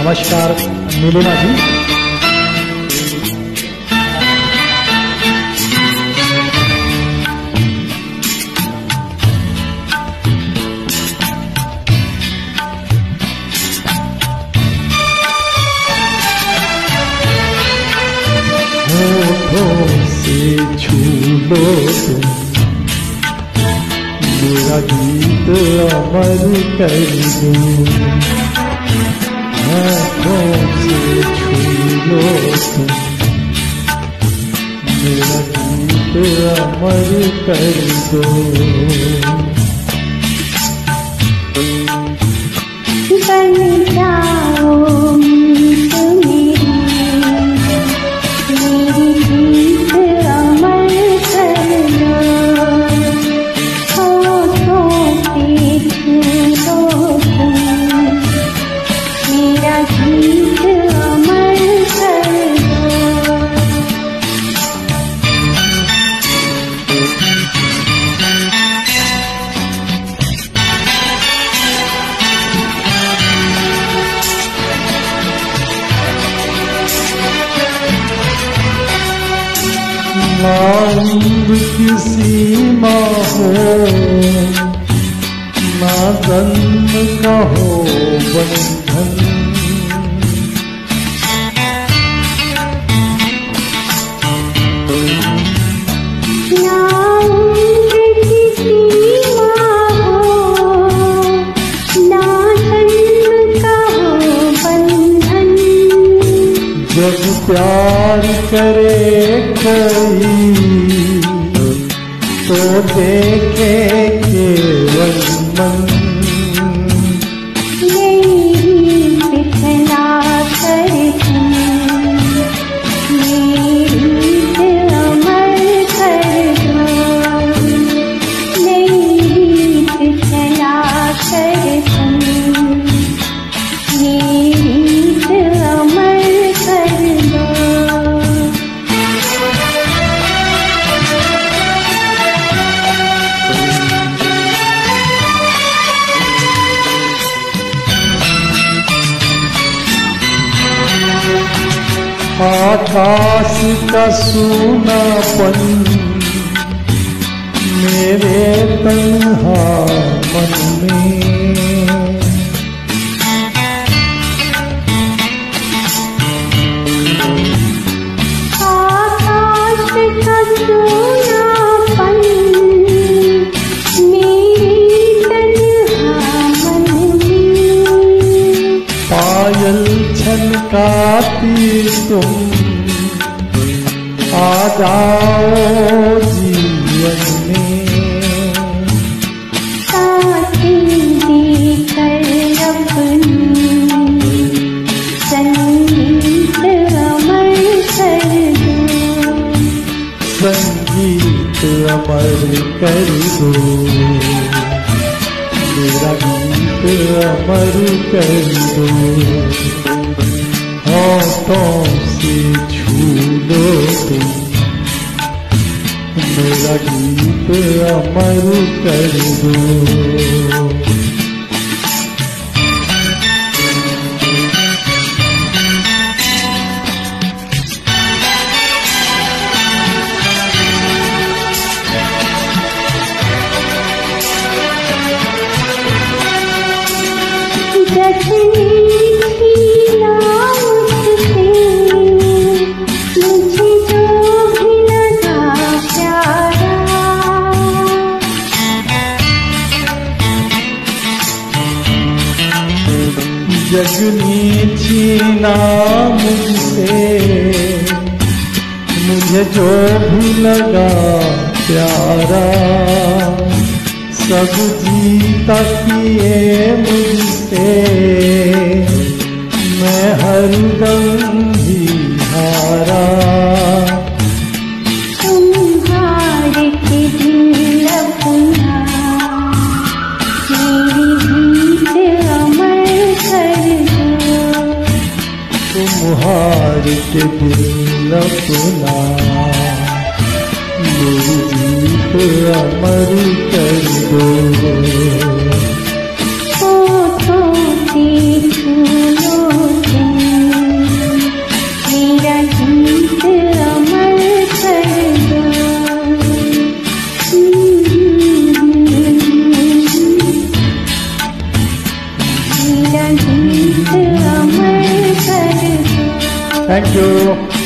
नमस्कार नीलिमा जी। होठों से छू लो तुम मेरा गीत अमर कर दो। होठों से छू लो तुम मेरा गीत अमर कर दो। बन जाओ ना उम्र की सीमा हो ना जन्म का हो बंधन। ना उम्र की सीमा हो ना जन्म का हो बंधन। जब प्यार करे कोई तो देखे केवल मन। यही पिछला कर मेरी अमर कर दो। यही पिछला कर मेरी अमर कर दो। आकाश का सूनापन मेरे तन्हा मन में। आकाश का सूनापन मेरे तन्हा मन में। पायल छनकाती तुम आ जाओ जीवन में। साथी देकर अपनी संगीत अमर कर दो। संगीत अमर कर दो मेरा गीत अमर कर दो। होठों से छू लो तुम मेरा गीत अमर कर दो। जगनी छीना मुझसे मुझे जो भी लगा प्यारा। सब जीता किए मुझसे मैं हरदम ही हारा। तुम्हार के दिल अपना मेरी गीत अमर कर दो। तुम्हार के दिल अपना मेरी गीत अमर कर दो। होठों से छू लो थैंक यू।